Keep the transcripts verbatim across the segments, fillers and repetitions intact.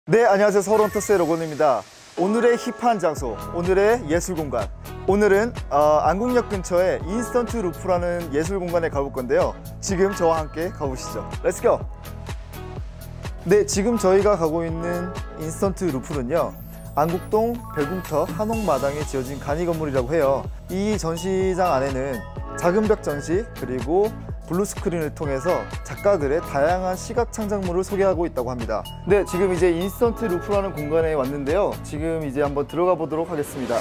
네, 안녕하세요. 서울헌터스의 로건입니다. 오늘의 힙한 장소, 오늘의 예술공간. 오늘은 어, 안국역 근처에 인스턴트 루프라는 예술공간에 가볼 건데요. 지금 저와 함께 가보시죠. 렛츠고! 네, 지금 저희가 가고 있는 인스턴트 루프는요, 안국동 별궁터 한옥마당에 지어진 간이 건물이라고 해요. 이 전시장 안에는 작은 벽 전시, 그리고 블루스크린을 통해서 작가들의 다양한 시각 창작물을 소개하고 있다고 합니다. 네, 지금 이제 인스턴트 루프라는 공간에 왔는데요. 지금 이제 한번 들어가 보도록 하겠습니다.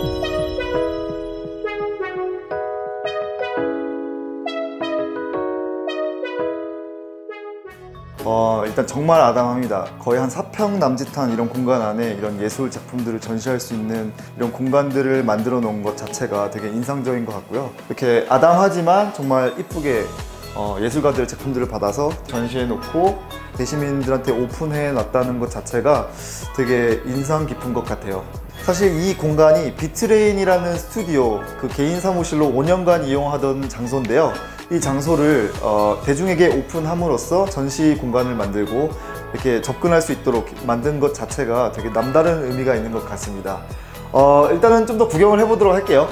어, 일단 정말 아담합니다. 거의 한 사 평 남짓한 이런 공간 안에 이런 예술 작품들을 전시할 수 있는 이런 공간들을 만들어 놓은 것 자체가 되게 인상적인 것 같고요. 이렇게 아담하지만 정말 이쁘게 어, 예술가들의 작품들을 받아서 전시해 놓고 대시민들한테 오픈해 놨다는 것 자체가 되게 인상 깊은 것 같아요. 사실 이 공간이 비트레인이라는 스튜디오, 그 개인 사무실로 오 년간 이용하던 장소인데요. 이 장소를 어, 대중에게 오픈함으로써 전시 공간을 만들고 이렇게 접근할 수 있도록 만든 것 자체가 되게 남다른 의미가 있는 것 같습니다. 어, 일단은 좀 더 구경을 해보도록 할게요.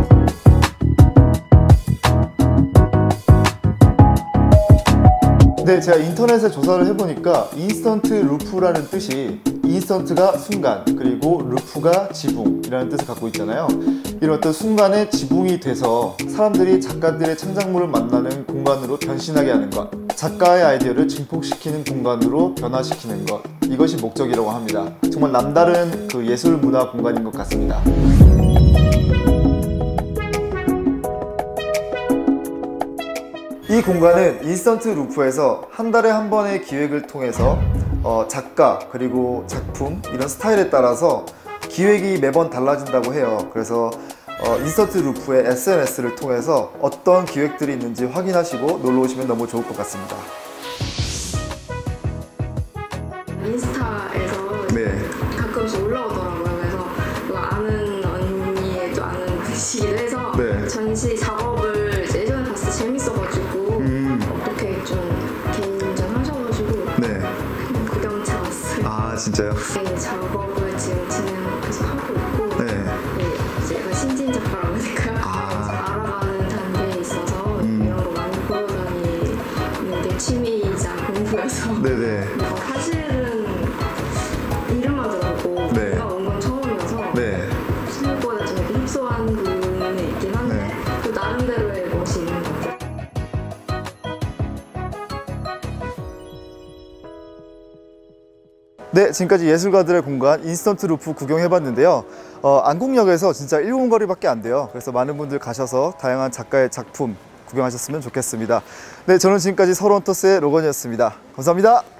네, 제가 인터넷에 조사를 해보니까 인스턴트 루프라는 뜻이 인스턴트가 순간, 그리고 루프가 지붕이라는 뜻을 갖고 있잖아요. 이런 어떤 순간에 지붕이 돼서 사람들이 작가들의 창작물을 만나는 공간으로 변신하게 하는 것, 작가의 아이디어를 증폭시키는 공간으로 변화시키는 것, 이것이 목적이라고 합니다. 정말 남다른 그 예술 문화 공간인 것 같습니다. 이 공간은 인스턴트 루프에서 한 달에 한 번의 기획을 통해서 어, 작가 그리고 작품 이런 스타일에 따라서 기획이 매번 달라진다고 해요. 그래서 어, 인스턴트 루프의 에스엔에스를 통해서 어떤 기획들이 있는지 확인하시고 놀러 오시면 너무 좋을 것 같습니다. 인스타에서 네. 가끔씩 올라오더라고요. 그래서 그 아는 언니의 또 아는 분이시기도 해서 네. 전시 작업을 예전에 봤을 때 재밌어가지고 음. 이렇게 좀 개인전 하셔가지고 네. 그냥 구경차 왔어요. 아, 진짜요? 네, 작업을 지금 진행 계속 하고 있고 네. 네, 제가 신진 작가라고 하니까 아. 알아가는 단계에 있어서 음. 이런 거 많이 보러 다니는 게 취미이자 공부여서 네네. 어, 사실은 이름만 들어보고 네. 내가 온 건 처음이어서 네. 생각보다 좀 이렇게 흡수한 부분이 있긴 한데 네. 또 나름대로의 멋이 있는 것 같아요. 네, 지금까지 예술가들의 공간 인스턴트 루프 구경해봤는데요. 어, 안국역에서 진짜 일 분 거리밖에 안 돼요. 그래서 많은 분들 가셔서 다양한 작가의 작품 구경하셨으면 좋겠습니다. 네, 저는 지금까지 서울헌터스의 로건이었습니다. 감사합니다.